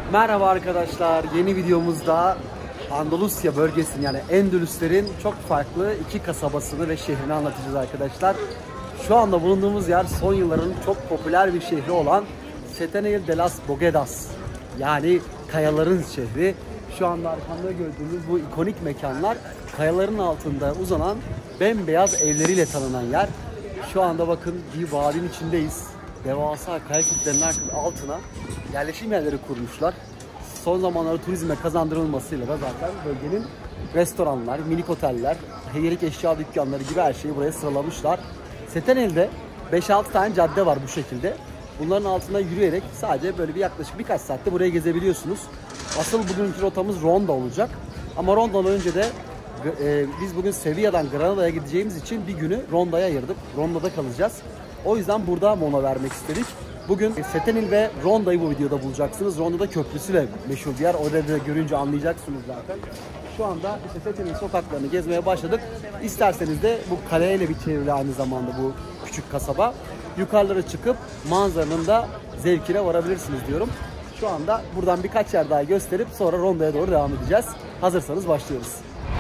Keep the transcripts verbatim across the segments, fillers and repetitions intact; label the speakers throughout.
Speaker 1: Merhaba arkadaşlar, yeni videomuzda Andalusya bölgesinin yani Endülüslerin çok farklı iki kasabasını ve şehrini anlatacağız arkadaşlar. Şu anda bulunduğumuz yer son yılların çok popüler bir şehri olan Setenil de las Boguedas, yani kayaların şehri. Şu anda arkamda gördüğünüz bu ikonik mekanlar kayaların altında uzanan bembeyaz evleriyle tanınan yer. Şu anda bakın bir vadinin içindeyiz. Devasa kaya kütlelerinin altına yerleşim yerleri kurmuşlar. Son zamanlarda turizme kazandırılmasıyla da zaten bölgenin restoranlar, minik oteller, hediyelik eşya dükkanları gibi her şeyi buraya sıralamışlar. Setenil'de beş altı tane cadde var bu şekilde. Bunların altında yürüyerek sadece böyle bir yaklaşık birkaç saatte buraya gezebiliyorsunuz. Asıl bugünkü rotamız Ronda olacak. Ama Ronda'dan önce de e, biz bugün Sevilla'dan Granada'ya gideceğimiz için bir günü Ronda'ya ayırdık. Ronda'da kalacağız. O yüzden burada mola vermek istedik. Bugün Setenil ve Ronda'yı bu videoda bulacaksınız. Ronda'da köprüsüyle meşhur bir yer. Orada da görünce anlayacaksınız zaten. Şu anda işte Setenil sokaklarını gezmeye başladık. İsterseniz de bu kaleyle bir çevrili aynı zamanda bu küçük kasaba. Yukarılara çıkıp manzaranın da zevkine varabilirsiniz diyorum. Şu anda buradan birkaç yer daha gösterip sonra Ronda'ya doğru devam edeceğiz. Hazırsanız başlıyoruz.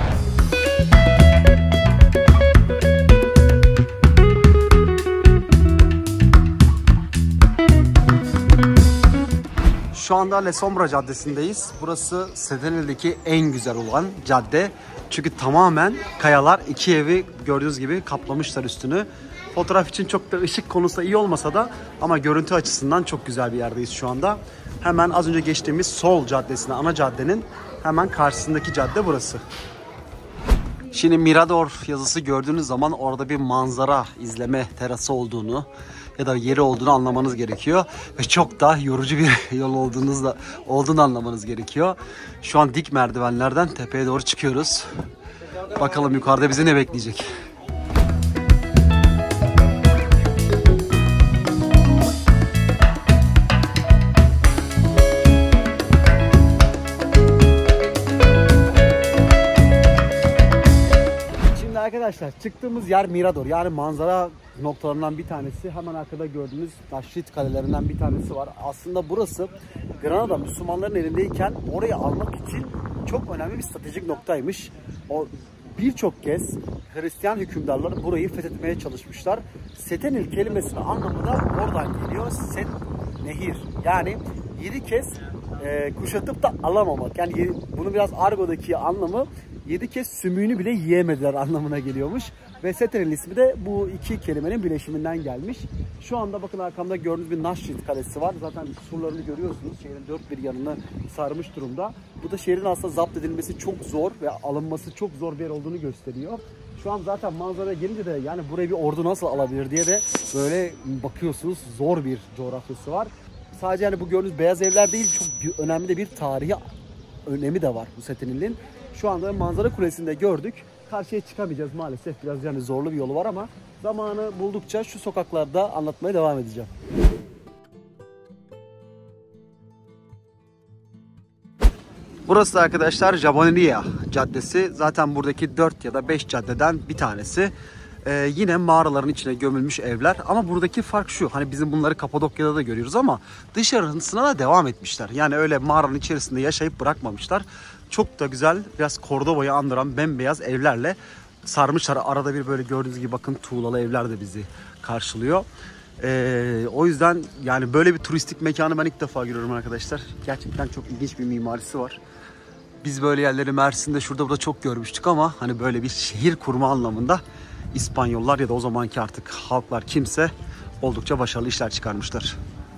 Speaker 1: Şu anda Le Sombra Caddesi'ndeyiz. Burası Setenil'deki en güzel olan cadde. Çünkü tamamen kayalar, iki evi gördüğünüz gibi kaplamışlar üstünü. Fotoğraf için çok da ışık konusu iyi olmasa da ama görüntü açısından çok güzel bir yerdeyiz şu anda. Hemen az önce geçtiğimiz Sol Caddesi'ne, ana caddenin hemen karşısındaki cadde burası. Şimdi Mirador yazısı gördüğünüz zaman orada bir manzara izleme terası olduğunu ya da yeri olduğunu anlamanız gerekiyor. Ve çok da yorucu bir yol olduğunuzda olduğunu anlamanız gerekiyor. Şu an dik merdivenlerden tepeye doğru çıkıyoruz. Bakalım yukarıda bizi ne bekleyecek. Arkadaşlar çıktığımız yer Mirador, yani manzara noktalarından bir tanesi. Hemen arkada gördüğünüz taşrit kalelerinden bir tanesi var. Aslında burası Granada Müslümanların elindeyken orayı almak için çok önemli bir stratejik noktaymış. O birçok kez Hristiyan hükümdarları burayı fethetmeye çalışmışlar. Setenil kelimesinin anlamı da oradan geliyor. Set, nehir. Yani yedi kez e, kuşatıp da alamamak. Yani bunu biraz argodaki anlamı yedi kez sümüğünü bile yiyemediler anlamına geliyormuş. Ve Setenil ismi de bu iki kelimenin birleşiminden gelmiş. Şu anda bakın arkamda gördüğünüz bir Naşrit Kalesi var. Zaten surlarını görüyorsunuz. Şehrin dört bir yanını sarmış durumda. Bu da şehrin aslında zapt edilmesi çok zor ve alınması çok zor bir yer olduğunu gösteriyor. Şu an zaten manzaraya gelince de yani burayı bir ordu nasıl alabilir diye de böyle bakıyorsunuz, zor bir coğrafyası var. Sadece yani bu gördüğünüz beyaz evler değil, çok önemli de bir tarihi önemi de var bu Setenil'in. Şu anda manzara kulesinde gördük. Karşıya çıkamayacağız maalesef. Biraz yani zorlu bir yolu var ama zamanı buldukça şu sokaklarda anlatmaya devam edeceğim. Burası da arkadaşlar Jaboneria Caddesi. Zaten buradaki dört ya da beş caddeden bir tanesi. Ee, yine mağaraların içine gömülmüş evler. Ama buradaki fark şu. Hani bizim bunları Kapadokya'da da görüyoruz ama dışarısına da devam etmişler. Yani öyle mağaranın içerisinde yaşayıp bırakmamışlar. Çok da güzel, biraz Cordoba'yı andıran bembeyaz evlerle sarmışlar. Arada bir böyle gördüğünüz gibi bakın tuğlalı evler de bizi karşılıyor. Ee, o yüzden yani böyle bir turistik mekanı ben ilk defa görüyorum arkadaşlar. Gerçekten çok ilginç bir mimarisi var. Biz böyle yerleri Mersin'de şurada burada çok görmüştük ama hani böyle bir şehir kurma anlamında İspanyollar ya da o zamanki artık halklar kimse oldukça başarılı işler çıkarmışlar.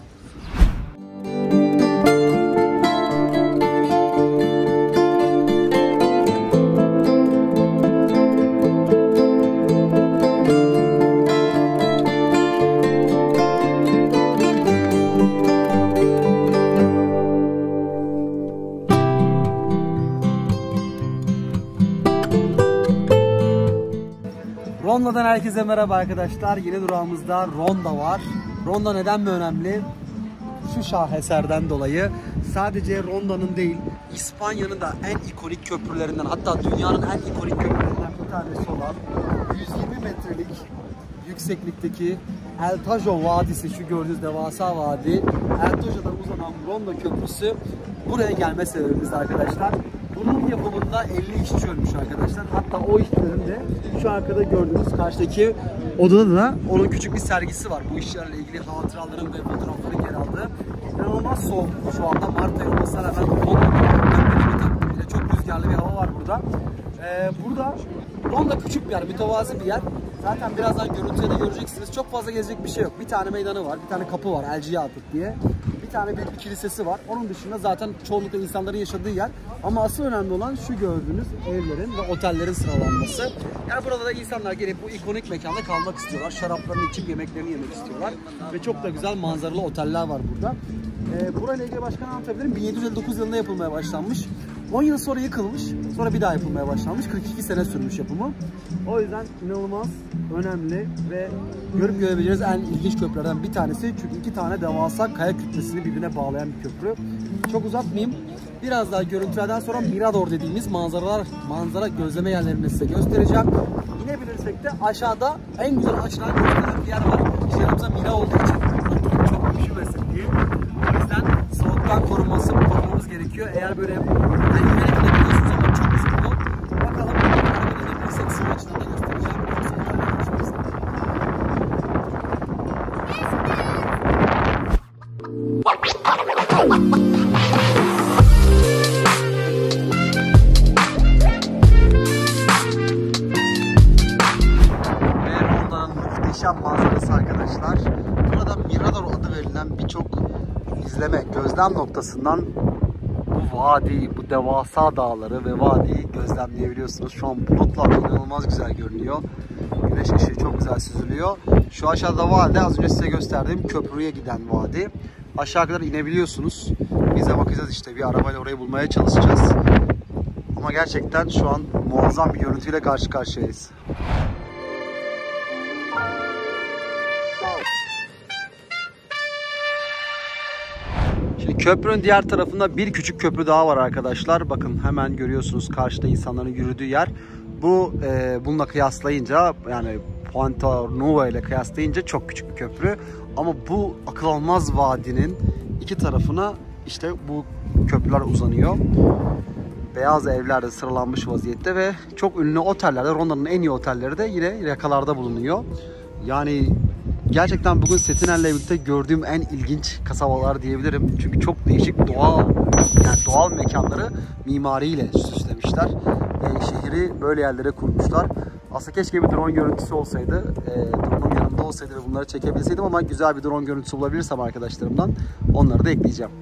Speaker 1: Ronda'dan herkese merhaba arkadaşlar. Yeni durağımızda Ronda var. Ronda neden mi önemli? Şu şaheserden dolayı. Sadece Ronda'nın değil, İspanya'nın da en ikonik köprülerinden, hatta dünyanın en ikonik köprülerinden bir tanesi olan yüz yirmi metrelik yükseklikteki El Tajo Vadisi, şu gördüğünüz devasa vadi, El Tajo'dan uzanan Ronda Köprüsü buraya gelme sebebimiz arkadaşlar. Bunun yapımında elli işçi ölmüş arkadaşlar. Hatta o işçilerin de şu arkada gördüğünüz karşıdaki odada da onun küçük bir sergisi var. Bu işlerle ilgili hatıraların ve fotoğrafların yer aldığı. İnanılmaz soğuk şu anda. Mart ayı olmasına rağmen çok rüzgarlı bir hava var burada. Ee, burada Ronda küçük bir yer, mütevazi bir yer. Zaten birazdan görüntüde de göreceksiniz. Çok fazla gezecek bir şey yok. Bir tane meydanı var, bir tane kapı var, El Cihat'ık diye. Bir tane büyük bir kilisesi var. Onun dışında zaten çoğunlukla insanların yaşadığı yer. Ama asıl önemli olan şu gördüğünüz evlerin ve otellerin sıralanması. Yani burada da insanlar gelip bu ikonik mekanda kalmak istiyorlar. Şaraplarını içip yemeklerini yemek istiyorlar. Ve çok da güzel manzaralı oteller var burada. Ee, burayla ilgili başka ne anlatabilirim? bin yedi yüz elli dokuz yılında yapılmaya başlanmış. on yıl sonra yıkılmış, sonra bir daha yapılmaya başlanmış. kırk iki sene sürmüş yapımı. O yüzden inanılmaz önemli ve görüp görebileceğiniz en ilginç köprülerden bir tanesi. Çünkü iki tane devasa kaya kütlesini birbirine bağlayan bir köprü. Çok uzatmayayım. Biraz daha görüntülerden sonra Mirador dediğimiz manzaralar, manzara gözleme yerlerini size göstereceğim. İnebilirsek de aşağıda en güzel açılan gösterilen bir yer var. İşte yanımızda Mira olduğu için çok üşümesin diye. O yüzden soğuktan korunması, korunmamız gerekiyor. Eğer böyle yani yürek edebiliyorsunuz ama çok ısınıyor. Bakalım edebilirsek su açıdan da göstereceğim. Ve Ronda'nın muhteşem manzarası arkadaşlar. Burada Mirador adı verilen birçok izleme, gözlem noktasından bu vadi, bu devasa dağları ve vadiyi gözlemleyebiliyorsunuz. Şu an bulutlar inanılmaz güzel görünüyor. Güneş ışığı çok güzel süzülüyor. Şu aşağıda vadi, az önce size gösterdiğim köprüye giden vadi. Aşağı kadar inebiliyorsunuz. Biz de bakacağız işte, bir arabayla orayı bulmaya çalışacağız. Ama gerçekten şu an muazzam bir görüntüyle karşı karşıyayız. Şimdi köprünün diğer tarafında bir küçük köprü daha var arkadaşlar. Bakın hemen görüyorsunuz karşıda insanların yürüdüğü yer. Bu e, bununla kıyaslayınca, yani Puente Nueva ile kıyaslayınca çok küçük bir köprü. Ama bu akıl almaz vadinin iki tarafına işte bu köprüler uzanıyor. Beyaz evler de sıralanmış vaziyette ve çok ünlü otellerde, Ronda'nın en iyi otelleri de yine yakalarda bulunuyor. Yani gerçekten bugün Sentinel'le birlikte gördüğüm en ilginç kasabalar diyebilirim. Çünkü çok değişik doğal, yani doğal mekanları mimariyle süslemişler. E, şehri böyle yerlere kurmuşlar. Aslında keşke bir drone görüntüsü olsaydı, e, drone'um yanımda olsaydı ve bunları çekebilseydim, ama güzel bir drone görüntüsü bulabilirsem arkadaşlarımdan onları da ekleyeceğim.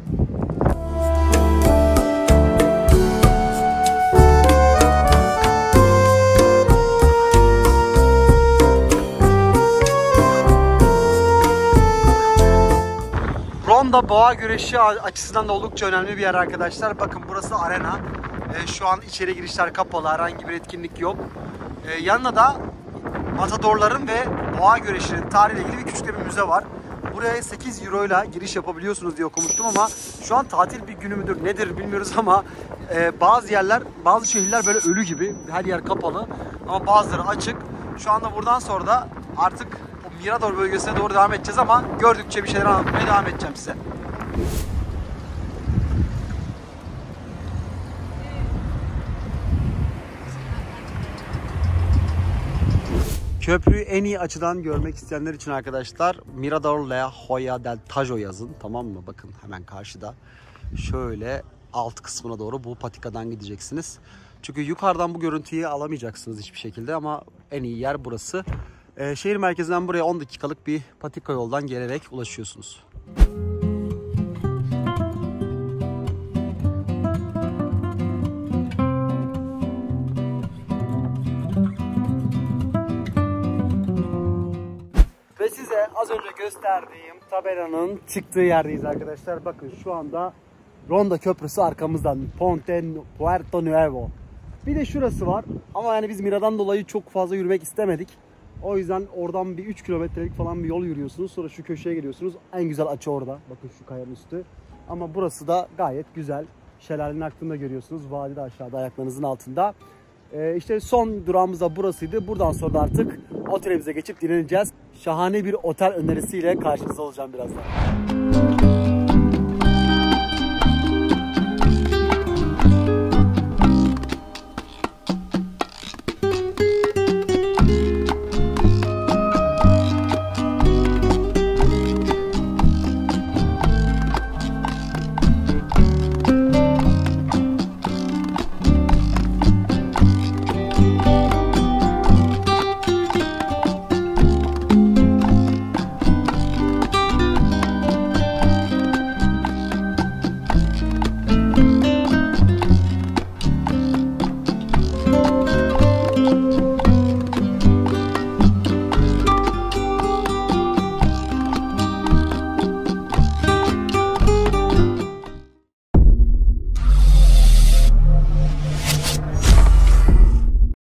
Speaker 1: Ronda boğa güreşi açısından da oldukça önemli bir yer arkadaşlar. Bakın burası arena. Ee, şu an içeri girişler kapalı. Herhangi bir etkinlik yok. Ee, yanında da matadorların ve boğa güreşinin tarihiyle ilgili bir küçük bir müze var. Buraya sekiz euro ile giriş yapabiliyorsunuz diye okumuştum ama şu an tatil bir günü müdür nedir bilmiyoruz ama e, bazı yerler, bazı şehirler böyle ölü gibi. Her yer kapalı ama bazıları açık. Şu anda buradan sonra da artık Mirador bölgesine doğru devam edeceğiz ama gördükçe bir şeyler anlatmaya devam edeceğim size. Köprüyü en iyi açıdan görmek isteyenler için arkadaşlar Mirador La Joya del Tajo yazın, tamam mı? Bakın hemen karşıda. Şöyle alt kısmına doğru bu patikadan gideceksiniz. Çünkü yukarıdan bu görüntüyü alamayacaksınız hiçbir şekilde ama en iyi yer burası. Ee, şehir merkezinden buraya on dakikalık bir patika yoldan gelerek ulaşıyorsunuz. Ve size az önce gösterdiğim tabelanın çıktığı yerdeyiz arkadaşlar. Bakın şu anda Ronda Köprüsü arkamızdan. Ponte Puerto Nuevo. Bir de şurası var ama yani biz Mira'dan dolayı çok fazla yürümek istemedik. O yüzden oradan bir üç kilometrelik falan bir yol yürüyorsunuz. Sonra şu köşeye geliyorsunuz. En güzel açı orada. Bakın şu kayanın üstü. Ama burası da gayet güzel. Şelalenin aktığını da görüyorsunuz. Vadi de aşağıda ayaklarınızın altında. Ee, işte son durağımız da burasıydı. Buradan sonra da artık otelimize geçip dinleneceğiz. Şahane bir otel önerisiyle karşınızda olacağım birazdan.